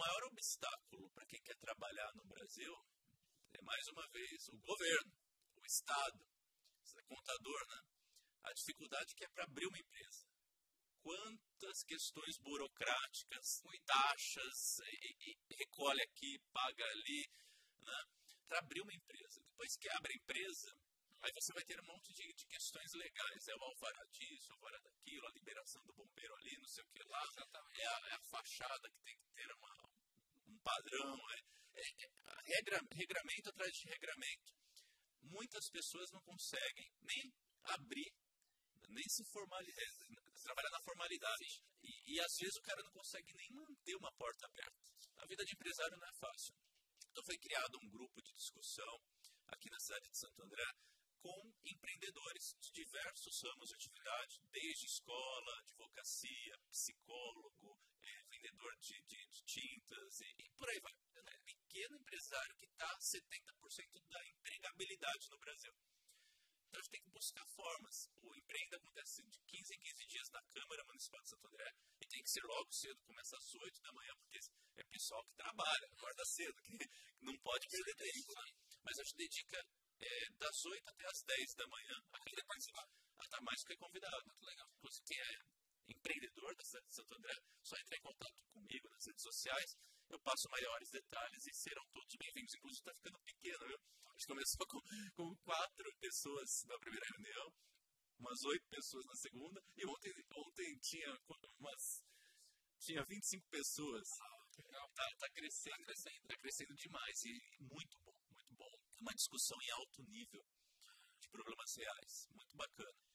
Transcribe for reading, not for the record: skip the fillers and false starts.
maior obstáculo para quem quer trabalhar no Brasil é, mais uma vez, o governo, o Estado, você é contador, né? A dificuldade que é para abrir uma empresa. Quantas questões burocráticas, taxas, e recolhe aqui, paga ali, né? Para abrir uma empresa. Depois que abre a empresa, aí você vai ter um monte de questões legais. É o alvará disso, o alvará daquilo, a liberação do bombeiro ali, não sei o que lá. É a fachada que tem que ter um padrão. Regramento atrás de regramento. Muitas pessoas não conseguem nem abrir, nem se formalizar, trabalhar na formalidade. E às vezes o cara não consegue nem manter uma porta aberta. A vida de empresário não é fácil. Então foi criado um grupo de discussão aqui na cidade de Santo André com empreendedores de diversos ramos de atividade, desde escola, advocacia, psicólogo, vendedor de tintas e por aí vai. Pequeno empresário que está 70% da empregabilidade no Brasil. Então a gente tem que buscar formas. O Empreenda acontece de 15 em 15 dias na Câmara Municipal de Santo André e tem que ser logo cedo, começa às 8 da manhã, porque é pessoal que trabalha, acorda cedo, que não pode perder tempo. Né? Mas a gente dedica das 8 até as 10 da manhã a quem participar. Ela está mais do que convidado. Muito legal. Inclusive, quem é empreendedor da cidade de Santo André, só entrar em contato comigo nas redes sociais. Eu passo maiores detalhes e serão todos bem-vindos. Inclusive, está ficando pequeno, viu? A gente começou com 4 pessoas na primeira reunião, umas 8 pessoas na segunda, e ontem tinha 25 pessoas. Está crescendo demais e muito bom, muito bom. É uma discussão em alto nível de problemas reais, muito bacana.